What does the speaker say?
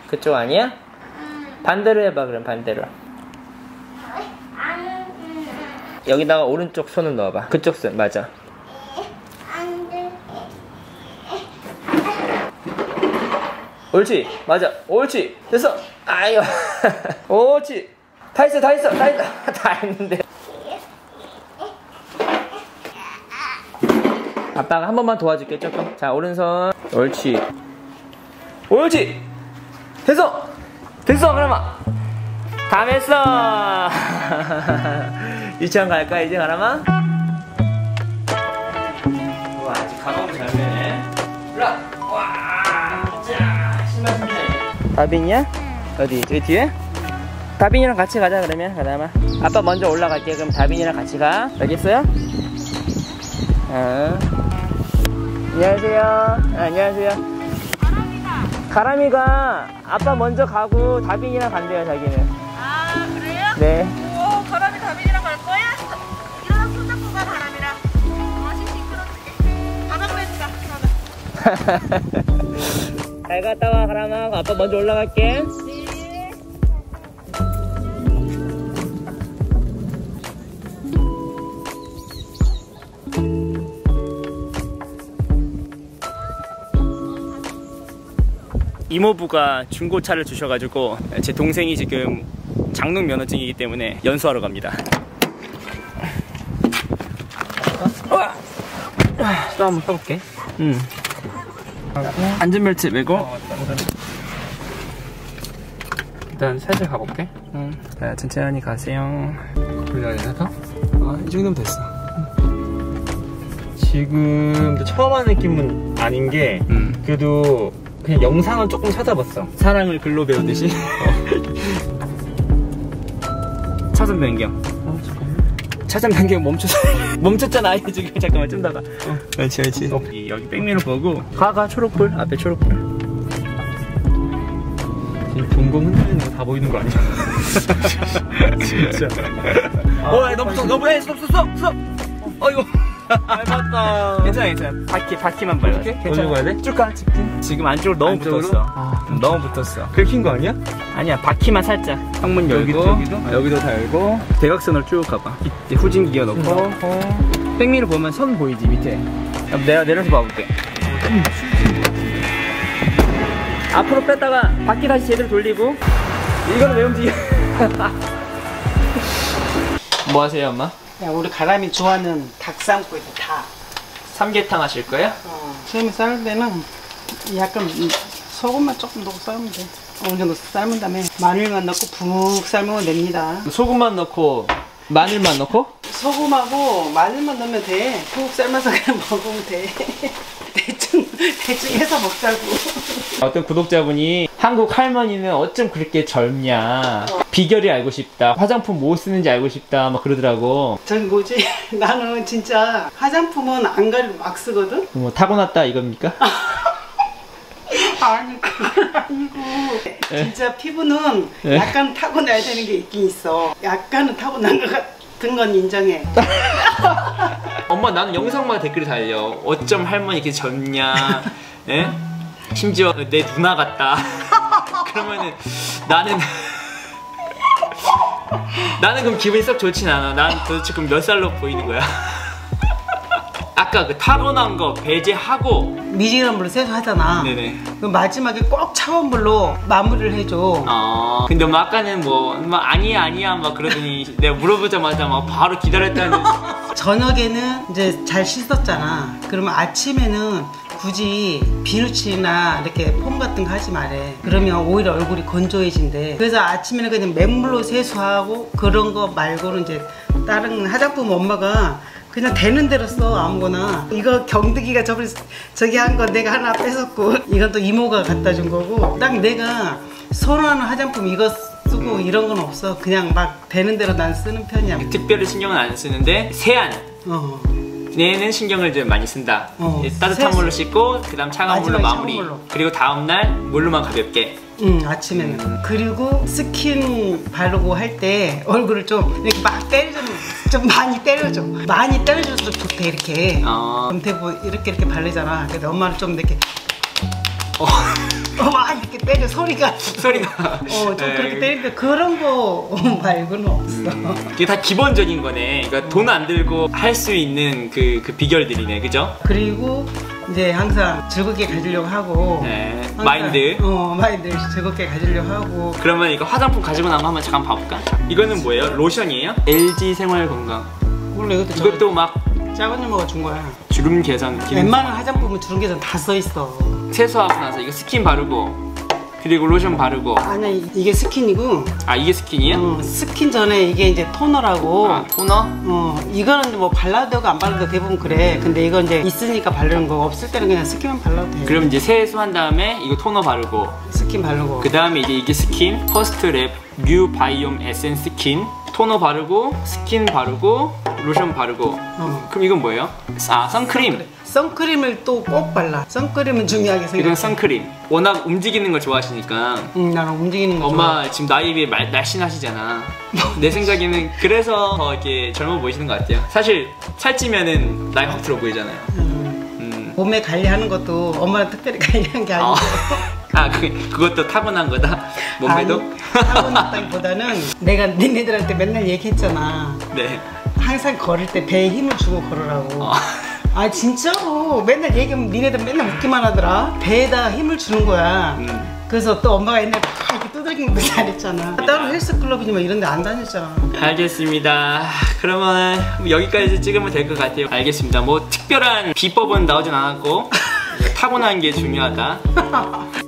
그쪽 아니야? 반대로 해봐. 그럼 반대로. 여기다가 오른쪽 손을 넣어봐. 그쪽 손 맞아. 옳지. 맞아. 옳지. 됐어. 아유. 옳지. 다 했어. 다 했는데. 아빠가 한 번만 도와줄게. 조금. 자, 오른손. 옳지. 됐어. 그러면 다 했어. 유치원 갈까 이제 가라마? 우와, 아직 가방도 잘 매네. 올라. 와. 자, 신발 준비해. 다빈이야? 어디? 저기 뒤에? 다빈이랑 같이 가자. 그러면 가다마. 아빠 먼저 올라갈게. 그럼 다빈이랑 같이 가. 알겠어요? 안녕하세요. 안녕하세요. 가람이가 아빠 먼저 가고 다빈이랑 간대요. 자기는. 아, 그래요? 네. 오, 가람이 다빈이랑 갈 거야? 일어나 손잡고 가, 가람이랑. 시식 끌어줄게. 가방 빼주자. 잘 갔다 와, 가람아. 아빠 먼저 올라갈게. 네. 이모부가 중고차를 주셔가지고 제 동생이 지금 장롱 면허증이기 때문에 연수하러 갑니다. 또 한번 써볼게. 안전벨트 매고 일단 살짝 가볼게. 자, 천천히 가세요. 돌려야 되나? 이 정도면 됐어. 지금 처음 하는 느낌은 아닌 게 그래도 그냥 영상은 조금 찾아봤어. 사랑을 글로 배우듯이. 차선 변경. 차선 변경 멈췄잖아. 아예 지금. 잠깐만 좀 더가. 그렇지. 여기 백미러 보고 가 초록불. 앞에 초록불. 지금 동공 흔들리는 거 다 보이는 거 아니야? 진짜. 너무 해. 스톱. 어이구. 닮았다. 괜찮아. 바퀴만 봐요. 어디로 가야 돼? 쭉 가. 지금 안쪽으로 너무 붙었어. 너무 붙었어. 긁힌 거 아니야? 아니야, 바퀴만 살짝. 창문 열고 여기도 다 열고 대각선으로 쭉 가봐. 이제 후진기어 넣고 백미러 보면 선 보이지 밑에. 내가 내려서 봐볼게. 앞으로 뺐다가 바퀴 다시 제대로 돌리고. 이거는 왜 움직여? 뭐 하세요, 엄마? 야, 우리 가람이 좋아하는 닭 삶고 있어. 닭. 삼계탕 하실 거예요? 처음에 삶을 때는 약간 소금만 조금 넣고 삶으면 돼. 어느 정도 삶은 다음에 마늘만 넣고 푹 삶으면 됩니다. 소금만 넣고 마늘만 넣고? 소금하고 마늘만 넣으면 돼. 푹 삶아서 그냥 먹으면 돼. 대충 해서 먹자고. 어떤 구독자분이 한국 할머니는 어쩜 그렇게 젊냐, 비결이 알고 싶다, 화장품 뭐 쓰는지 알고 싶다 막 그러더라고. 저기 뭐지? 나는 진짜 화장품은 안 가리고 막 쓰거든? 뭐 타고났다 이겁니까? 아니 그건 아니고 진짜 피부는 약간 타고나야 되는 게 있긴 있어. 약간은 타고난 것 같은 건 인정해. 엄마, 나는 영상마다 댓글이 달려. 어쩜 할머니 이렇게 젊냐, 예? 심지어 내 누나 같다. 그러면은 나는 그럼 기분이 썩 좋진 않아. 난 도대체 그럼 몇 살로 보이는 거야? 아까 그 타고난 거 배제하고 미지근한 물로 세수하잖아. 네네. 그럼 마지막에 꼭 차가운 물로 마무리를 해줘. 근데 엄마 아까는 뭐 아니야 막 그러더니 내가 물어보자마자 막 바로 기다렸다는. 저녁에는 이제 잘 씻었잖아. 그러면 아침에는 굳이 비누칠이나 이렇게 폼 같은 거 하지 말래. 그러면 오히려 얼굴이 건조해진대. 그래서 아침에는 그냥 맨물로 세수하고 그런 거 말고는 이제 다른 화장품 엄마가 그냥 되는 대로 써. 아무거나. 이거 경득이가 저기 한 거 내가 하나 뺏었고, 이건 또 이모가 갖다 준 거고, 딱 내가 선호하는 화장품 이거 쓰고 이런 건 없어. 그냥 막 되는 대로 난 쓰는 편이야. 특별히 신경은 안 쓰는데 세안 얘는 신경을 좀 많이 쓴다. 따뜻한 물로 씻고 그 다음 차가운 물로 마무리. 차가운 그리고 다음날 물로만 가볍게. 아침에는. 그리고 스킨 바르고 할 때 얼굴을 좀 이렇게 막 좀 많이 때려줘. 많이 때려줘서 좋대. 이렇게 대부분 이렇게 바르잖아. 근데 엄마는 좀 이렇게 막 이렇게 때려 소리가 소리가. 좀 그렇게 때리는데 그런 거 말고는 없어. 이게 다 기본적인 거네. 그러니까 돈 안 들고 할 수 있는 그 비결들이네, 그죠? 그리고 이제 항상 즐겁게 가지려고 하고. 네. 항상, 마인드. 마인드 즐겁게 가지려고 하고. 그러면 이거 화장품 가지고 나온 거 한번 잠깐 봐볼까? 이거는 뭐예요? 로션이에요? LG 생활 건강. 원래 이것도 막 작은 이모가 준 거야. 주름 개선 기능. 웬만한 화장품은 주름 개선 다 써 있어. 세수하고 나서 이거 스킨 바르고 그리고 로션 바르고. 아니야, 이게 스킨이고. 아, 이게 스킨이에요? 스킨 전에 이게 이제 토너라고. 아, 토너? 이거는 뭐 발라도 되고 안 발라도 대부분 그래. 근데 이건 이제 있으니까 바르는 거, 없을 때는 그냥 스킨만 발라도 돼. 그럼 이제 세수한 다음에 이거 토너 바르고 스킨 바르고. 그 다음에 이게 스킨 퍼스트랩 뉴 바이옴 에센스 스킨 토너 바르고 스킨 바르고 로션 바르고. 그럼 이건 뭐예요? 아, 선크림. 선크림을 또 꼭 발라. 선크림은 중요하게 생각해. 이건 선크림. 워낙 움직이는 걸 좋아하시니까. 나는 움직이는 거 엄마 좋아. 지금 나이 비해 날씬하시잖아. 내 생각에는 그래서 더 이렇게 젊어 보이시는 것 같아요. 사실 살찌면은 나이 확 들어 보이잖아요. 몸매 관리하는 것도 엄마는 특별히 관리한 게 아니고. 아, 그것도 타고난 거다? 몸매도? 아니, 타고났다기보다는 내가 니네들한테 맨날 얘기했잖아. 네. 항상 걸을 때 배에 힘을 주고 걸으라고. 아 진짜로 맨날 얘기하면 니네들 맨날 웃기만 하더라. 배에다 힘을 주는 거야. 그래서 또 엄마가 옛날에 막 이렇게 두들기는 거 잘했잖아. 따로 헬스클럽이니 뭐 이런 데 안 다녔잖아. 알겠습니다. 그러면 여기까지 찍으면 될 것 같아요. 알겠습니다. 뭐 특별한 비법은 나오진 않았고 타고난 게 중요하다.